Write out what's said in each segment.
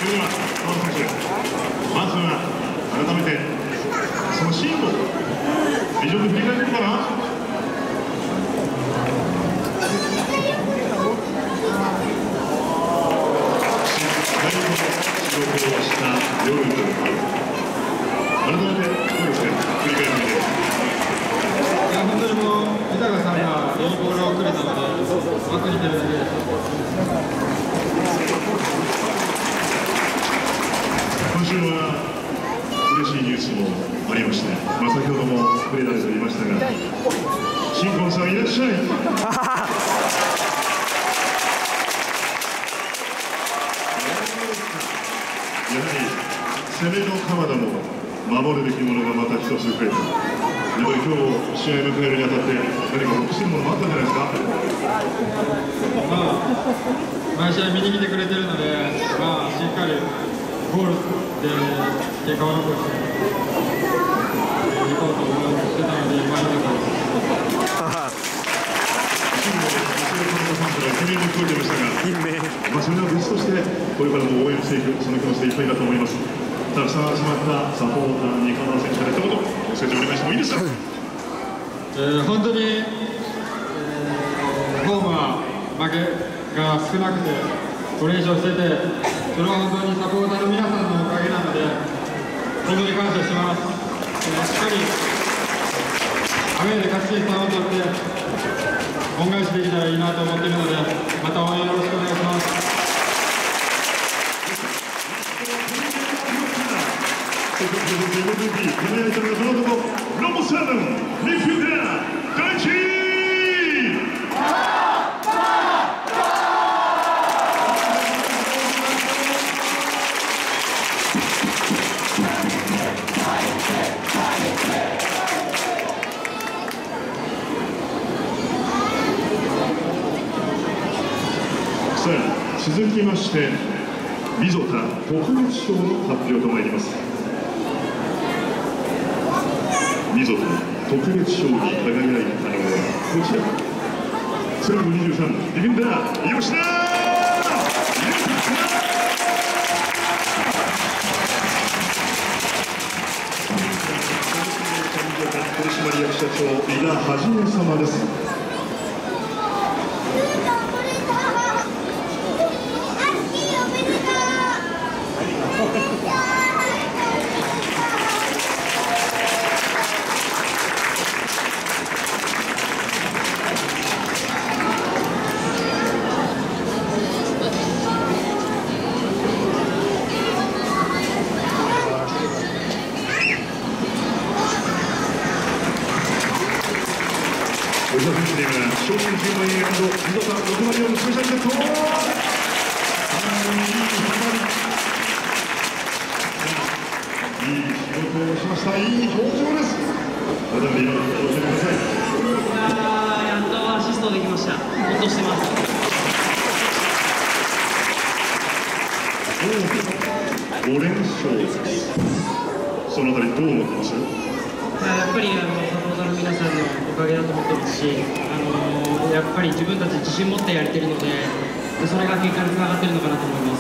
それでは川野選手、まずは改めてそのシーンをビジョンで振り返ってるかな。仕事をした夜という改めてどうですか、振り返ってみて。 いや、本当にもう豊さんがいいボールをくれたので枠に出るだけです。 今週は嬉しいニュースもありまして、先ほども触れられていましたが、新婚さんいらっしゃい。やはり攻めの鎌田も守るべきものがまた一つ増えた。やっぱり今日試合を迎えるにあたって何か欲しいものもあったんじゃないですか。 毎試合見に来てくれてるので、しっかりゴールで結果を残していこうと思ってたので、良かったです。 懸念も聞こえていましたが、それは別としてこれからも応援していく、その気持ちでいっぱいだと思います。たくさん集まったサポーターに鎌田選手から一言メッセージお願いしてもいいですか。 本当に、ホームは負けが少なくて5連勝してて、それは本当にサポーターの皆さんのおかげなので本当に感謝します。しっかりアウェーで勝ち点3を取って恩返しできたらいいなと思っているので、また応援よろしくお願いします。 続きまして溝田特別賞の発表とまいります。溝田特別賞に輝いたのはこちら、背番号23、ディフェンダー吉田取締役社長井田はじめ様です。吉田選手には賞金10万円&溝田604のスペシャルセット。いい仕事をしました。いい表情です。改めて今の表情を教えてください。 やっとアシストできました。ほっとしてます。 5連勝です。そのあたりどう思ってます？ やっぱりサポーターの皆さんのおかげだと思ってますし、やっぱり自分たち自信持ってやれてるので、それが結果につながってるのかなと思います。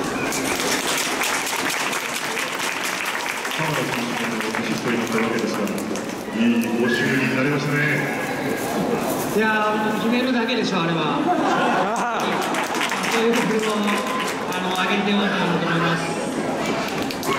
鎌田選手のアシストになったわけですが、いいご祝儀になりましたね。 いや決めるだけでしょ、あれは。そういう部分を上げてよかったなと思います。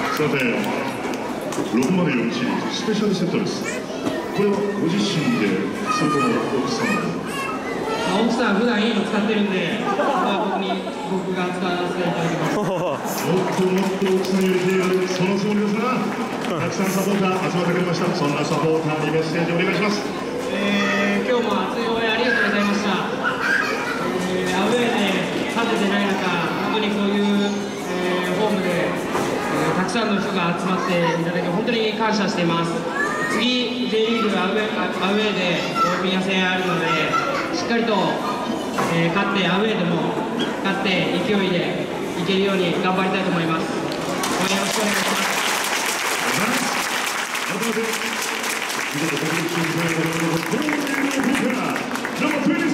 さて604シリーズスペシャルセットです。これはご自身で、それとも奥様で？ 奥さん普段いいの使ってるんで、僕が使わせていただきます。もっともっと奥さんより手がある、そのつもりですが、たくさんサポーター集まってくれました。そんなサポーターにメッセージお願いします。 今日も熱い応援ありがとうございました。アウェーで勝ててない中、本当にこういう、ホームで、たくさんの人が集まっていただき本当に感謝しています。次 J リーグアウェーで大宮戦あるので、しっかりと、勝ってアウェーでも勝って勢いでいけるように頑張りたいと思います。応援よろしくお願いします。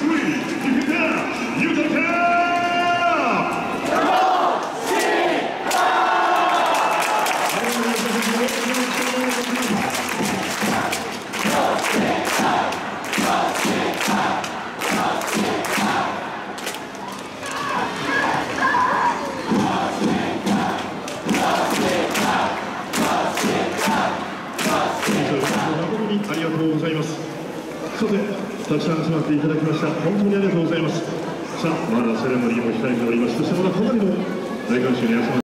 Number 23, がとうございます。さて、たくさん集まっていただきました。本当にありがとうございます。さあ、まだセレモニーも控えております。そしてまだかなりの大観衆の皆様